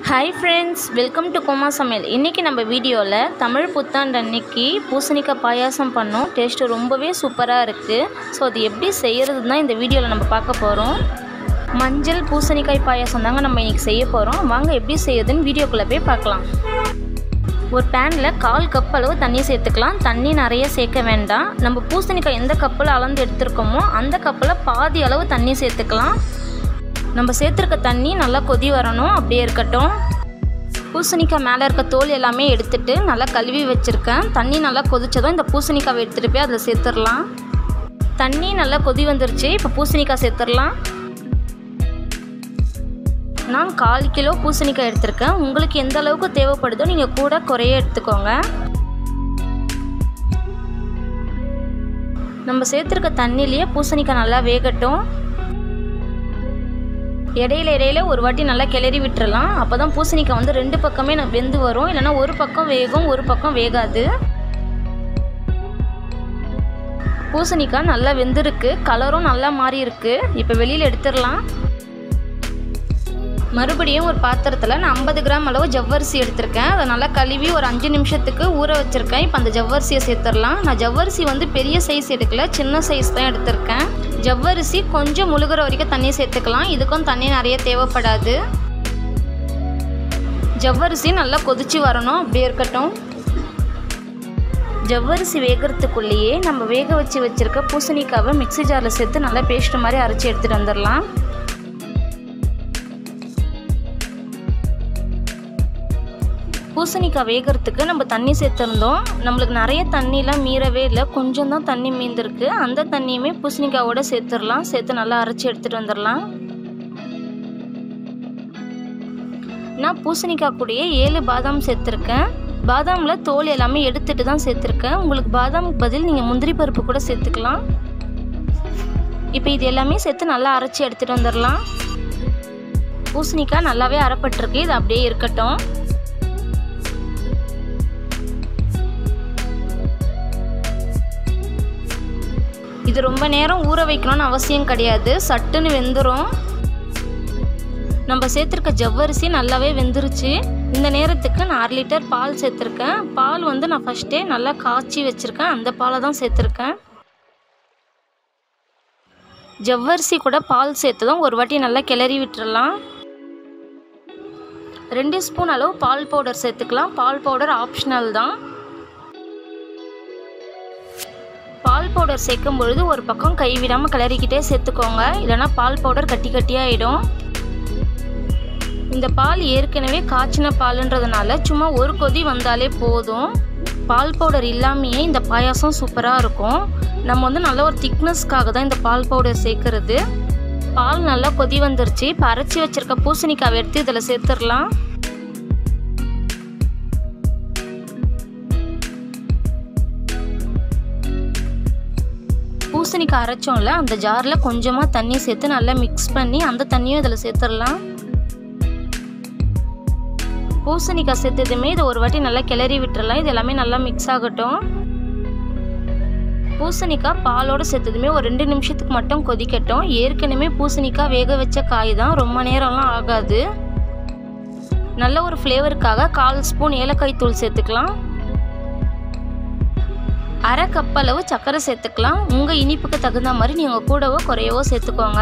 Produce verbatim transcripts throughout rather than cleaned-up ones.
Hi friends, welcome to Koma Samel. இன்னைக்கு நம்ம வீடியோல தமிழ் புத்தாண்டு அன்னைக்கு பூசணிக்காய் பாயாசம் பண்ணோம். டேஸ்ட் ரொம்பவே சூப்பரா இருக்கு. சோ அது எப்படி செய்யறதுன்னா இந்த வீடியோல நம்ம பார்க்க போறோம். மஞ்சள் பூசணிக்காய் பாயாசம் தாங்க நம்ம இன்னைக்கு செய்ய போறோம். வாங்க எப்படி செய்யறதுன்னு வீடியோக்குள்ள போய் பார்க்கலாம். ஒரு பேன்ல கால் கப் அளவு தண்ணி சேர்த்துக்கலாம். தண்ணி நிறைய சேர்க்க வேண்டாம். நம்ம பூசணிக்காய் எந்த கப்பில் அளந்து எடுத்துருக்கோமோ அந்த கப்பில் பாதி அளவு தண்ணி சேர்த்துக்கலாம். நம்ம சேர்த்துருக்க தண்ணி நல்லா கொதி வரணும், அப்படியே இருக்கட்டும். பூசணிக்காய் மேலே இருக்க தோல் எல்லாமே எடுத்துட்டு நல்லா கழுவி வச்சுருக்கேன். தண்ணி நல்லா கொதிச்சதும் இந்த பூசணிக்காவை எடுத்துகிட்டு போய் அதில் சேர்த்துடலாம். தண்ணி நல்லா கொதி வந்துருச்சு. இப்போ பூசணிக்காய் சேர்த்துடலாம். நான் கால் கிலோ பூசணிக்காய் எடுத்திருக்கேன். உங்களுக்கு எந்த அளவுக்கு தேவைப்படுதோ நீங்கள் கூட குறைய எடுத்துக்கோங்க. நம்ம சேர்த்துருக்க தண்ணியிலேயே பூசணிக்காய் நல்லா வேகட்டும். இடையில இடையில ஒரு வாட்டி நல்லா கிளறி விட்டுறலாம். அப்போ தான் பூசணிக்காய் வந்து ரெண்டு பக்கமே வெந்து வரும். இல்லைனா ஒரு பக்கம் வேகும், ஒரு பக்கம் வேகாது. பூசணிக்காய் நல்லா வெந்திருக்கு, கலரும் நல்லா மாறி இருக்கு. இப்போ வெளியில் எடுத்துடலாம். மறுபடியும் ஒரு பாத்திரத்தில் நான் ஐம்பது கிராம் அளவு ஜவ்வரிசி எடுத்திருக்கேன். அதை நல்லா கழுவி ஒரு அஞ்சு நிமிஷத்துக்கு ஊற வச்சுருக்கேன். இப்போ அந்த ஜவ்வரிசியை சேர்த்துடலாம். நான் ஜவ்வரிசி வந்து பெரிய சைஸ் எடுக்கல, சின்ன சைஸ் தான் எடுத்திருக்கேன். ஜவ்வரிசி கொஞ்சம் முழுகிற வரைக்கும் தண்ணி சேர்த்துக்கலாம். இதுக்கும் தண்ணி நிறைய தேவைப்படாது. ஜவ்வரிசி நல்லா கொதிச்சு வரணும், அப்படியே இருக்கட்டும். ஜவ்வரிசி வேகிறதுக்குள்ளேயே நம்ம வேக வச்சு வச்சுருக்க பூசணிக்காவை மிக்ஸி ஜாரில் சேர்த்து நல்லா பேஸ்ட் மாதிரி அரைச்சி எடுத்துகிட்டு வந்துடலாம். பூசணிக்காய் வேகிறதுக்கு நம்ம தண்ணி சேர்த்துருந்தோம். நம்மளுக்கு நிறைய தண்ணிலாம் மீறவே இல்லை, கொஞ்சம் தான் தண்ணி மீந்திருக்கு. அந்த தண்ணியுமே பூசணிக்காயோட சேர்த்துடலாம். சேர்த்து நல்லா அரைச்சி எடுத்துகிட்டு வந்துடலாம். நான் பூசணிக்காய் கூடயே ஏழு பாதாம் சேர்த்துருக்கேன். பாதாமில் தோல் எல்லாமே எடுத்துட்டு தான் சேர்த்துருக்கேன். உங்களுக்கு பாதாமுக்கு பதில் நீங்கள் முந்திரி பருப்பு கூட சேர்த்துக்கலாம். இப்போ இது எல்லாமே சேர்த்து நல்லா அரைச்சி எடுத்துகிட்டு வந்துடலாம். பூசணிக்காய் நல்லாவே அரைப்பட்டிருக்கு. இது அப்படியே இருக்கட்டும். இது ரொம்ப நேரம் ஊற வைக்கணும்னு அவசியம் கிடையாது, சட்டுன்னு வெந்துடும். நம்ம சேர்த்துருக்க ஜவ்வரிசி நல்லாவே வெந்துருச்சு. இந்த நேரத்துக்கு நான் அரை லிட்டர் பால் சேர்த்துருக்கேன். பால் வந்து நான் ஃபஸ்ட்டே நல்லா காய்ச்சி வச்சுருக்கேன், அந்த பாலை தான் சேர்த்துருக்கேன். ஜவ்வரிசி கூட பால் சேர்த்ததும் ஒரு வாட்டி நல்லா கிளறி விட்டுறலாம். ரெண்டு ஸ்பூன் அளவு பால் பவுடர் சேர்த்துக்கலாம். பால் பவுடர் ஆப்ஷனல் தான். பால் பவுடர் சேர்க்கும் பொழுது ஒரு பக்கம் கைவிடாமல் கிளறிக்கிட்டே சேர்த்துக்கோங்க, இல்லைனா பால் பவுடர் கட்டி கட்டியாகிடும். இந்த பால் ஏற்கனவே காய்ச்சின பாலுன்றதுனால சும்மா ஒரு கொதி வந்தாலே போதும். பால் பவுடர் இல்லாமையே இந்த பாயாசம் சூப்பராக இருக்கும். நம்ம வந்து நல்ல ஒரு திக்னஸ்க்காக தான் இந்த பால் பவுடர் சேர்க்கறது. பால் நல்லா கொதி வந்துருச்சு. இப்போ அரைச்சி வச்சிருக்க பூசணிக்காவை எடுத்து இதில் சேர்த்துடலாம். பூசணிக்காய் அரைச்சோம்ல, அந்த ஜாரில் கொஞ்சமாக தண்ணி சேர்த்து நல்லா மிக்ஸ் பண்ணி அந்த தண்ணியும் இதில் சேர்த்துடலாம். பூசணிக்காய் சேர்த்ததுமே இதை ஒரு வாட்டி நல்லா கிளறி விட்டுறலாம். இது எல்லாமே நல்லா மிக்ஸ் ஆகட்டும். பூசணிக்காய் பாலோடு சேர்த்ததுமே ஒரு ரெண்டு நிமிஷத்துக்கு மட்டும் கொதிக்கட்டும். ஏற்கனவே பூசணிக்காய் வேக வச்ச காய் தான், ரொம்ப நேரம்லாம் ஆகாது. நல்ல ஒரு ஃப்ளேவருக்காக கால் ஸ்பூன் ஏலக்காய் தூள் சேர்த்துக்கலாம். அரை கப் அளவு சர்க்கரை சேர்த்துக்கலாம். உங்கள் இனிப்புக்கு தகுந்த மாதிரி நீங்கள் கூடவோ குறையவோ சேர்த்துக்கோங்க.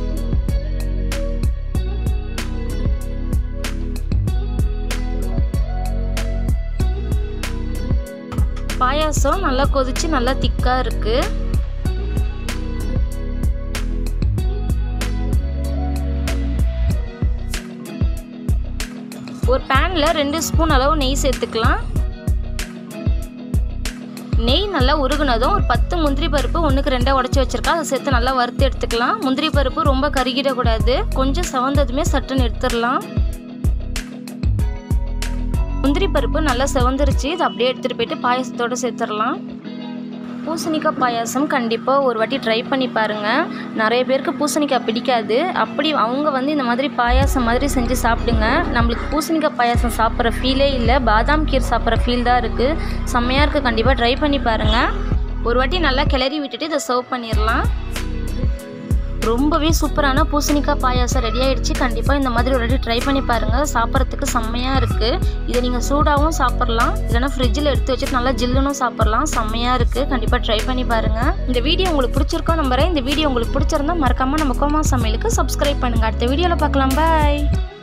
பாயாசம் நல்லா கொதிச்சு நல்லா திக்காக இருக்கு. ஒரு பேனில் ரெண்டு ஸ்பூன் அளவு நெய் சேர்த்துக்கலாம். நெய் நல்லா உருகுனதும் ஒரு பத்து முந்திரி பருப்பு ஒன்றுக்கு ரெண்டாக உடச்சி வச்சுருக்கா, அதை சேர்த்து நல்லா வறுத்து எடுத்துக்கலாம். முந்திரி பருப்பு ரொம்ப கருகிடக்கூடாது, கொஞ்சம் செவந்ததுமே சட்டுன்னு எடுத்துடலாம். முந்திரி பருப்பு நல்லா செவந்துருச்சு. இதை அப்படியே எடுத்துகிட்டு போயிட்டு பாயாசத்தோடு சேர்த்துடலாம். பூசணிக்காய் பாயாசம் கண்டிப்பாக ஒரு வாட்டி ட்ரை பண்ணி பாருங்கள். நிறைய பேருக்கு பூசணிக்காய் பிடிக்காது. அப்படி அவங்க வந்து இந்த மாதிரி பாயாசம் மாதிரி செஞ்சு சாப்பிடுங்க. நம்மளுக்கு பூசணிக்காய் பாயாசம் சாப்பிட்ற ஃபீலே இல்லை, பாதாம் கீர் சாப்பிட்ற ஃபீல் தான் இருக்குது. செம்மையாக இருக்குது. கண்டிப்பாக ட்ரை பண்ணி பாருங்கள். ஒரு வாட்டி நல்லா கிளறி விட்டுட்டு இதை சர்வ் பண்ணிடலாம். ரொம்பவே சூப்பரான பூசணிக்காய் பாயாசம் ரெடி ஆகிடுச்சு. கண்டிப்பாக இந்த மாதிரி ஒரு ட்ரை பண்ணி பாருங்கள். சாப்பிட்றதுக்கு செம்மையாக இருக்குது. இதை நீங்கள் சூடாகவும் சாப்பிட்லாம், இல்லைனா ஃப்ரிட்ஜில் எடுத்து வச்சுட்டு நல்லா ஜில்லுன்னு சாப்பிட்லாம். செம்மையாக இருக்குது. கண்டிப்பாக ட்ரை பண்ணி பாருங்கள். இந்த வீடியோ உங்களுக்கு பிடிச்சிருக்கோம் நம்புறேன். இந்த வீடியோ உங்களுக்கு பிடிச்சிருந்தா மறக்காமல் நம்ம கோமா சமையலுக்கு சப்ஸ்கிரைப் பண்ணுங்கள். அடுத்த வீடியோவில் பார்க்கலாம். பாய்.